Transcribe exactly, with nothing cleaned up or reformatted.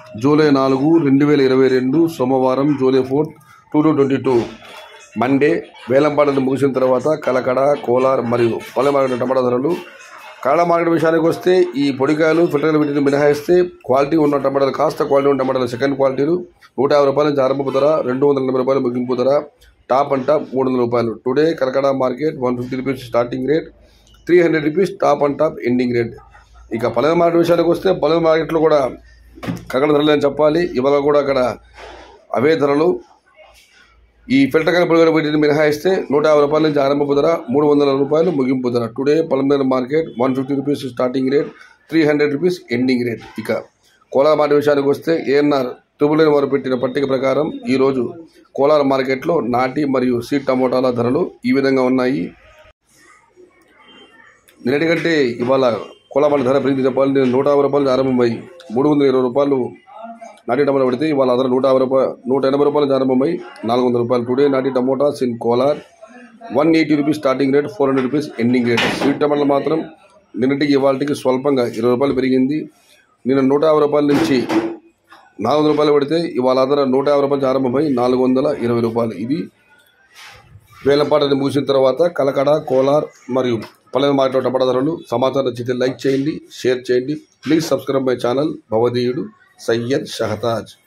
July నాలుగు రెండు వేల ఇరవై రెండు సోమవారం July fourth two thousand twenty two Monday వేలంపాటలు ముగిసిన తర్వాత కలకడ, కోలార్ మరియు పల్లె మార్కెట్ టమాటా ధరలు. కన్నడ మార్కెట్ విషయానికి వస్తే ఈ పొడికాయలు ఫిల్టర్లు వీటిని మినహాయిస్తే క్వాలిటీ ఉన్న టమాటాలు, కాస్త క్వాలిటీ ఉన్న టమాటాలు సెకండ్ క్వాలిటీలు నూట యాభై రూపాయల నుంచి ఆరంభపు ధర, రెండు వందల ఎనభై రూపాయలు ముగింపు ధర, టాప్ అండ్ టాప్ మూడు వందల రూపాయలు. Today Kalakada market one fifty rupees starting rate, three hundred rupees top and top ending rate. ఇక పల్లె మార్కెట్ విషయానికి వస్తే పల్లె మార్కెట్లో కూడా కలకడ ధరలు అని చెప్పాలి. ఇవాళ కూడా అక్కడ అవే ధరలు. ఈ ఫిల్టర్ కలపలు వీటిని మినహాయిస్తే నూట యాభై రూపాయల నుంచి ఆరంభపు ధర, మూడు వందల రూపాయలు ముగింపు ధర. Today Palamaneru market one fifty rupees starting rate, three hundred rupees ending rate. ఇక కోలార్ మార్కెట్ విషయానికి వస్తే ఏఎన్ఆర్ ట్రిబుల్ నైన్ వారు పెట్టిన పట్టిక ప్రకారం ఈరోజు కోలార్ మార్కెట్లో నాటి మరియు సీడ్ టమోటాల ధరలు ఈ విధంగా ఉన్నాయి. నిన్నటి కంటే ఇవాళ కోలార్ మార్కెట్ ధర పెరిగింది చెప్పాలి. నేను నూట యాభై రూపాయలు ఆరంభమై మూడు వందల ఇరవై రూపాయలు నాటి టమోటా పెడితే ఇవాళ ధర నూట యాభై రూపాయలు నూట ఎనభై రూపాయలు ఆరంభమై నాలుగు వందల రూపాయలు. టుడే నాటి tomatoes in Kolar one eighty rupees starting rate, four hundred rupees ending rate. Sweet టమాటాలు మాత్రం నిన్నటికి ఇవాళకి స్వల్పంగా ఇరవై రూపాయలు పెరిగింది. నిన్న నూట యాభై రూపాయల నుంచి నాలుగు వందల రూపాయలు పెడితే ఇవాళ ధర నూట యాభై రూపాయలు ఆరంభమై నాలుగు వందల ఇరవై రూపాయలు. ఇది వేలంపాటని ముగిసిన తర్వాత కలకడ, కోలార్ మరియు పల్లె మార్కెట్ టమాటా ధరలు. సమాచారం నచ్చితే లైక్ చేయండి, షేర్ చేయండి. Please subscribe my channel. భవదీయుడు సయ్యద్ షహతాజ్.